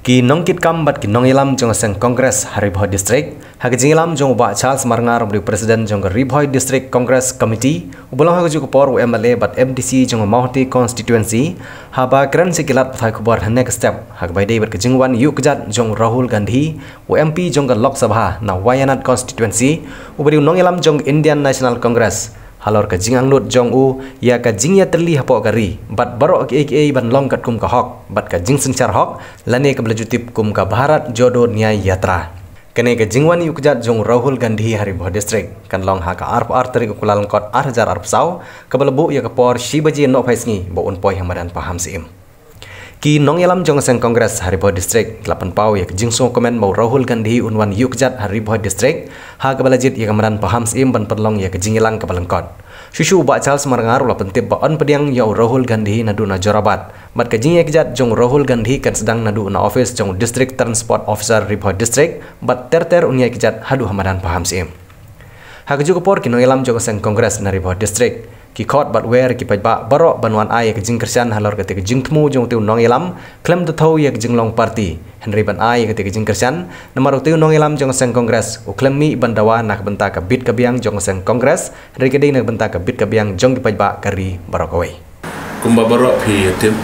Ki nong kit kam bat ki nong ilam jong seng Kongres Haribhoi District hak jingilam jong ba Charles Marngar bri President jong Haribhoi District Congress Committee ubolong hak juko por MLA bat MDC jong Mahoti constituency haba kran sikilat thai khobor next step hak bai dei bat ki jingwan yu kjat jong Rahul Gandhi MP jong Lok Sabha na Wayanad constituency ubri nong ilam jong Indian National Congress halor ka jingang lut jong u ya ka jingya terli hapo kari bat barok ki aka ban long kat kum ka hok bat ka jing senchar hok lane ka blajutip kum ka Bharat Jodo Nyay Yatra kene ka jingwan yu kjat jong Rahul Gandhi Haribhoi District kan long ha ka arp tarik kulal kot 8000 arp sau ka balabu ya ka por shibaji no phaisngi bo un poi hamadan paham sim Ki nong yalam jong seng Kongres Haribhoi District 8 pau ya jingso komen mau Rahul Gandhi unwan yukjat Haribhoi District ha ka balajit ya kamaran paham sim ban perlong ya jingilang ka balangkot Shushu ba Charles Marngar la pentip ba on pediang ya Rahul Gandhi nadu na Jorabat mat ka jing yukjat jong Rahul Gandhi kan sedang nadu na office jong District Transport Officer Haribhoi District bat ter unya yukjat hadu hamadan paham sim ha ka jukopor ki nong yalam jong seng Kongres Haribhoi District ki khot bat wer ki pajba barok banwan ai ke jing kersian halor ke jing tmu jong tu nong ilam klem tu thau ya jing long party Henry ban ai ke jing kersian namar tu nong ilam jong seng Kongres u klem mi bandawa nak benta ka bit ka biang jong seng Kongres Henry ke dei nak benta ka bit ka biang jong ki pajba kari barok away kumba barok phi tim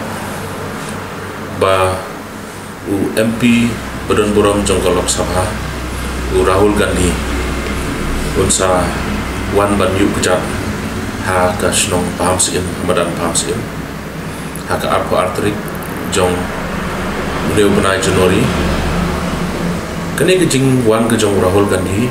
ba u MP badan buram jong Lok Sabha u Rahul Gandhi unsa wan ban yu kejat ha ka snong paham sim hamadan paham sim ha ka arpo arterik jong beliau benai Januari kene ke jing wan ke jong Rahul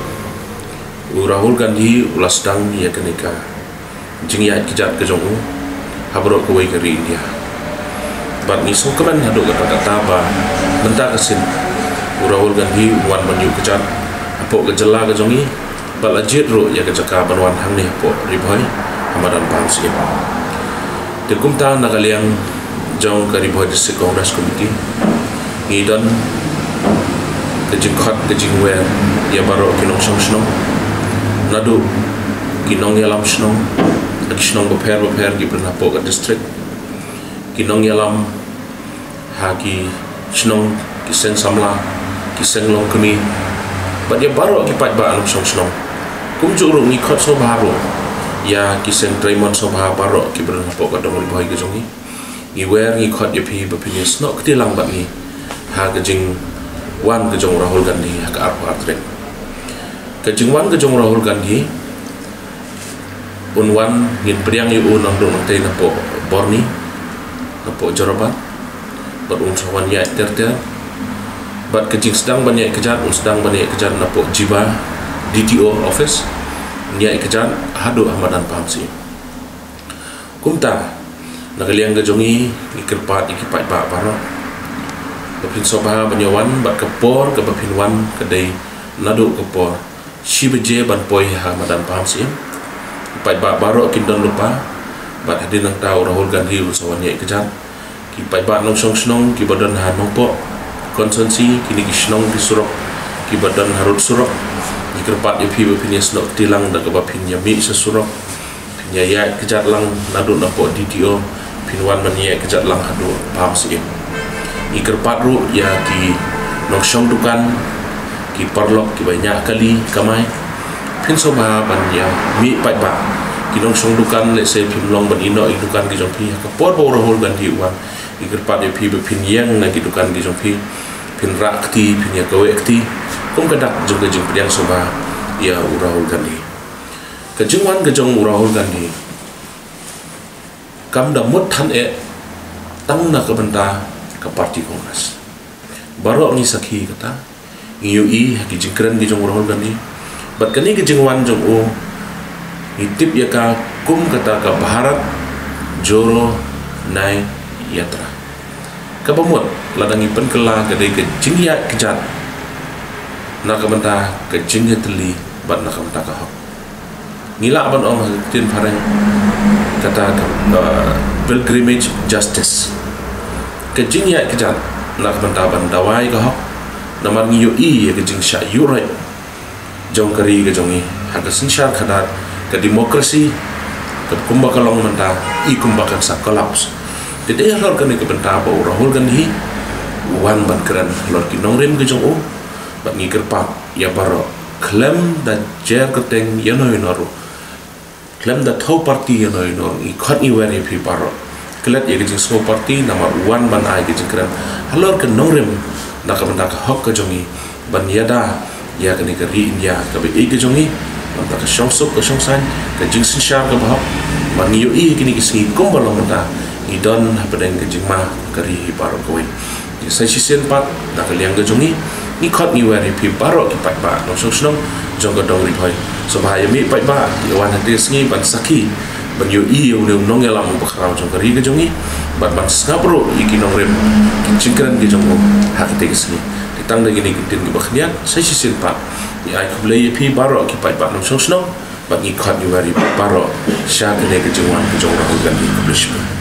Gandhi ulas dang ya kene ka jing ya kijat ke jong habro ko wei ke India bat ni so kaman hadu ka kata ba benta kesin Rahul Gandhi wan banyu kijat apo ke jela ke jongi bat ajit ro ya ke jaka banwan hang ni apo Haribhoi hamadan paham sim de kumta nakaliang jong Haribhoi District Congress Committee ngidon kejing khat kejing wer ya baro kinong snong nadu kinong yalam snong kisnong beper ki pernah po ke district kinong yalam haki snong kiseng samla kiseng long kemi bat ya baro ki pat ba anong snong kum juru ni khot so baro ya kiseng Raymond Sobha baro ki pernah po ka dong Haribhoi ke jongi ni wer ni khot ya phi bapinis no ketilang bat ni ha ke jing wan ke jong Rahul Gandhi ha ka arpo artrek ke jing wan ke jong Rahul Gandhi unwan ngin priang yu nang dong tei na po Borni na po Jorabat bat sawan ya ter bat ke jing sedang banyak kejat sedang banyak kejat na po Jiba DTO office nya ikejan hadu hamadan paham sim kumta nakaliang ke jongi ikerpat ikipat ba baro bapin Sobha banyawan bat kepor ke bapin wan kedai nadu kepor shibeje ban poi hamadan paham sim ipat ba baro kindon lupa bat hadin nang tau Rahul Gandhi usawanya ikejan kipat ba nong snong ki badan ha nongpo konsensi kini ki snong ki surok ki badan harut surok kerpat ipi bapinias nok tilang da ka bapin yami sesurok pinya ya kejat lang nadu na po DTO pinwan mania kejat lang hadu paham sim i kerpat ru ya ki nok syong dukan ki parlok ki banyak kali kamai pin Sobha ban ya mi pat ba ki nok syong dukan le se pin long ban ino i dukan ki jong pi ka por bo Rahul Gandhi wan i kerpat ipi bapin yang na ki dukan ki jong pi pin rakti pin ya kawekti kum kadak jong ke jing pediang Sobha ya Rahul Gandhi kejingwan ke jong Rahul Gandhi kam da mut than tang na ka benta ka parti Kongres baro ni sakhi kata ngiu i ki jingkren ki jong Rahul Gandhi bat kani ke jingwan jong itip ya ka kum kata ka Bharat Jodo Nyay Yatra ka bamut ladangi penkela ke dei ke jingya kejat nak benta ke jingya teli bat nak benta ka hok ngila ban ong tin pareng kata pilgrimage justice ke jingya kejat nak benta ban dawai ka hok namar ngiyo i ke jing sha yurai jong kari ke jongi ha ka sinshar khadat ke demokrasi ke kumba kalong menta i kumba kan sa collapse Jadi halor kan ke benta ba Rahul Gandhi wan ban keran lor ki nong rem ke jong o bat ngi kerpa ya baro klem da jer keteng ya no inoru klem da thau party ya no inor i khot i wari phi baro kelat ya ke jing so party nama wan ban ai ke jing keran halor ke nong rem na ka banda ka hok ke jongi ban yada ya ke ni ke ri india ka be ke jongi ban ka shong sok ke shong san ke jing sin sha ka ba ban yo i ke ni ke si kom ba lo mata i don ha pedeng ke jing ma ka ri baro ko sai si sen pat da ka liang ke jongi ni khot ni wari phi baro ki pat ba no shong shong jong ka dong ri phoi so ba ya mi pat ba ki wan ha des ngi ban sakhi ban yo i yo ne nong elam ba khrao jong ka ri ke jongi ban ban skapro i ki nong rem ki chingkran ke jong ha ke te sni tang da gini tin ki bakhnian sai si sen pat ni ai ku le phi baro ki pat ba no shong shong ba ni khot ni wari baro sha ke ne ke jong wan ke jong ra ko gan ni publish